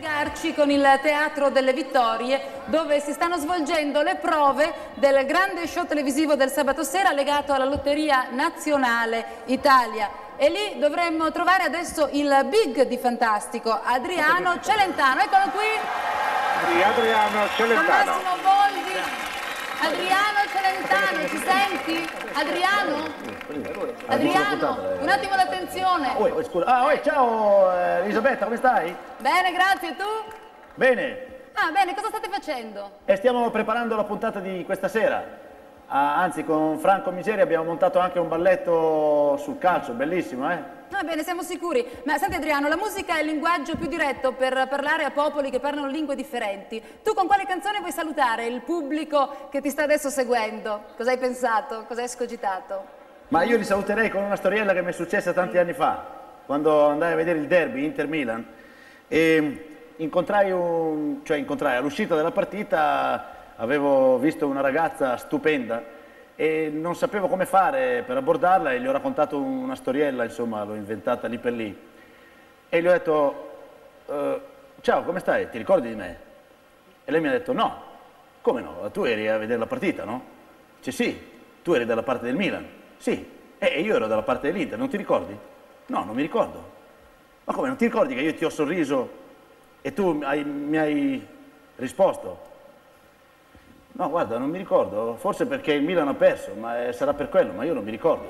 collegarci con il Teatro delle Vittorie, dove si stanno svolgendo le prove del grande show televisivo del sabato sera legato alla Lotteria Nazionale Italia. E lì dovremmo trovare adesso il big di Fantastico, Adriano Celentano. Eccolo qui. Sì, Adriano Celentano. Con Massimo Boldi. Adriano Celentano, ci senti? Adriano? Adriano, un attimo d'attenzione. Scusa. Ciao Elisabetta, come stai? Bene, grazie, e tu? Bene. Ah, bene, cosa state facendo? E stiamo preparando la puntata di questa sera. Anzi, con Franco Miseri abbiamo montato anche un balletto sul calcio, bellissimo, eh? Va bene, siamo sicuri. Ma senti Adriano, la musica è il linguaggio più diretto per parlare a popoli che parlano lingue differenti. Tu con quale canzone vuoi salutare il pubblico che ti sta adesso seguendo? Cosa hai pensato? Cosa hai escogitato? Ma io li saluterei con una storiella che mi è successa tanti anni fa, quando andai a vedere il derby Inter-Milan e incontrai all'uscita della partita avevo visto una ragazza stupenda e non sapevo come fare per abbordarla e gli ho raccontato una storiella, insomma, l'ho inventata lì per lì. E gli ho detto, ciao, come stai? Ti ricordi di me? E lei mi ha detto, no. Come no? Tu eri a vedere la partita, no? Dice, sì, tu eri dalla parte del Milan. Sì, e io ero dalla parte dell'Inter, non ti ricordi? No, non mi ricordo. Ma come, non ti ricordi che io ti ho sorriso e tu mi hai risposto? No, guarda, non mi ricordo, forse perché il Milan ha perso, ma sarà per quello, ma io non mi ricordo.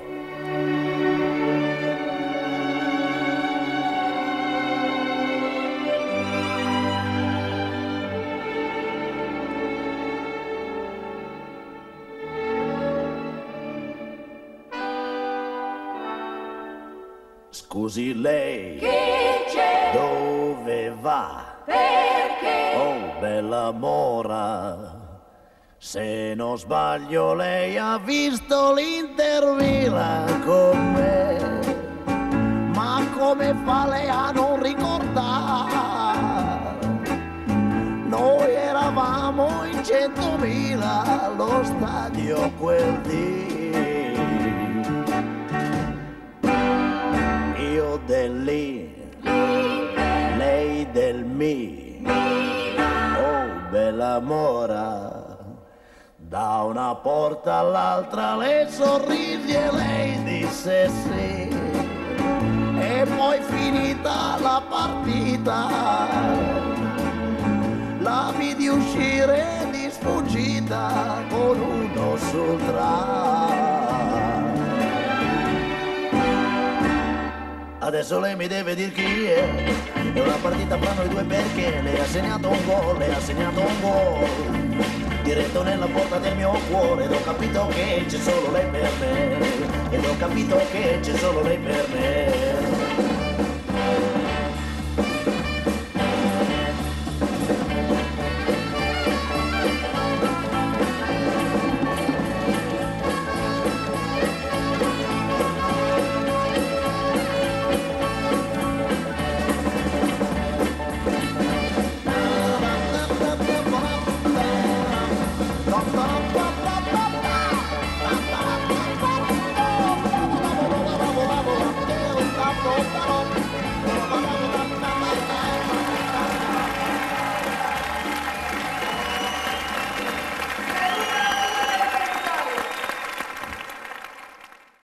Scusi lei, Che c'è? dove va? Perché? Oh, bella mora. Se non sbaglio lei ha visto l'Inter Milan con me, ma come fa lei a non ricordare? Noi eravamo in 100.000 allo stadio quel dì. Io dell'Inter, lei del Milan, oh bella mora. Da una porta all'altra le sorrisi e lei disse sì. E poi finita la partita la vidi uscire di sfuggita con uno sul tram. Adesso lei mi deve dire chi è una partita fra noi due perché le ha segnato un gol, diretto nella porta del mio cuore ed ho capito che c'è solo lei per me, ed ho capito che c'è solo lei per me.